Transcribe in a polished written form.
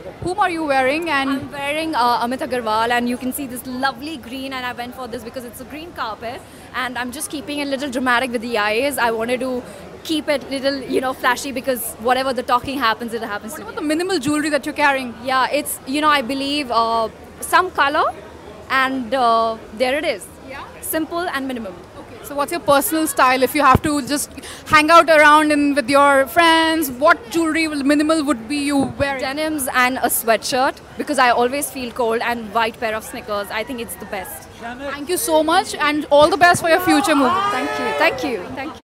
Whom are you wearing? And I'm wearing Amit Agarwal, and you can see this lovely green, and I went for this because it's a green carpet, and I'm just keeping it a little dramatic with the eyes. I wanted to keep it little, flashy, because whatever the talking happens, it happens what to about me. the minimal jewelry that you're carrying? Yeah, it's, I believe some color, and there it is. Yeah. Simple and minimum. So what's your personal style? If you have to just hang out around with your friends, what jewelry minimal would be you wearing? Denims and a sweatshirt, because I always feel cold, and white pair of sneakers. I think it's the best. Thank you so much and all the best for your future move. Thank you. Thank you. Thank you.